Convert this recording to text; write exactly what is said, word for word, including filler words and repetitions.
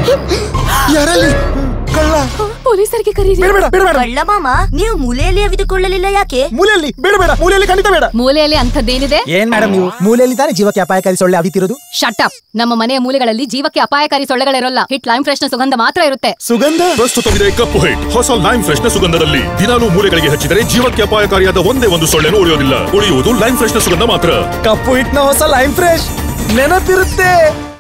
ಯಾರಲ್ಲಿ ಕಳ್ಳ? ಪೊಲೀಸರಿಗೆ ಕರೀರಿ. ಬೇಡ ಬೇಡ ಬೇಡ ಬೇಡ. ಕಳ್ಳ ಮಾಮ, ನೀವು ಮೂಲೆಯಲ್ಲಿ ಅವಿದುಕೊಳ್ಳಲಿಲ್ಲ ಯಾಕೆ? ಮೂಲೆಯಲ್ಲಿ ಬೇಡ ಬೇಡ, ಮೂಲೆಯಲ್ಲಿ ಖಂಡಿತ ಬೇಡ. ಮೂಲೆಯಲ್ಲಿ ಅಂತದ್ದೇನಿದೆ? ಏನ್ ಮೇಡಮ್ ನೀವು ಮೂಲೆಯಲ್ಲಿ ತಾನೇ ಜೀವಕ್ಕೆ ಅಪಾಯಕಾರಿ ಸೊಳ್ಳೆ ಅವಿತಿರೋದು? Shut up. ನಮ್ಮ ಮನೆಯ ಮೂಲೆಗಳಲ್ಲಿ ಜೀವಕ್ಕೆ ಅಪಾಯಕಾರಿ ಸೊಳ್ಳೆಗಳಿರೋಲ್ಲ. ಹಿಟ್ ಲೈಮ್ ಫ್ರೆಶ್ ನ ಸುಗಂಧ ಮಾತ್ರ ಇರುತ್ತೆ. ಸುಗಂಧ ಪ್ರಸ್ತುತವಿದೆ ಕಪ್ಪು ಹಿಟ್ ಹೊಸ ಲೈಮ್ ಫ್ರೆಶ್ ನ ಸುಗಂಧದಲ್ಲಿ. ದಿನಾಲೂ ಮೂಲೆಗಳಿಗೆ ಹಚ್ಚಿದರೆ ಜೀವಕ್ಕೆ ಅಪಾಯಕಾರಿಯಾದ ಒಂದೇ ಒಂದು ಸೊಳ್ಳೆನೂ ಉಳಿಯೋದಿಲ್ಲ. ಉಳಿಯುವುದು ಲೈಮ್ ಫ್ರೆಶ್ ನ ಸುಗಂಧ ಮಾತ್ರ. ಕಪ್ಪು ಹಿಟ್ನ ಹೊಸ ಲೈಮ್ ಫ್ರೆಶ್ ನೆನಪಿರುತ್ತೆ.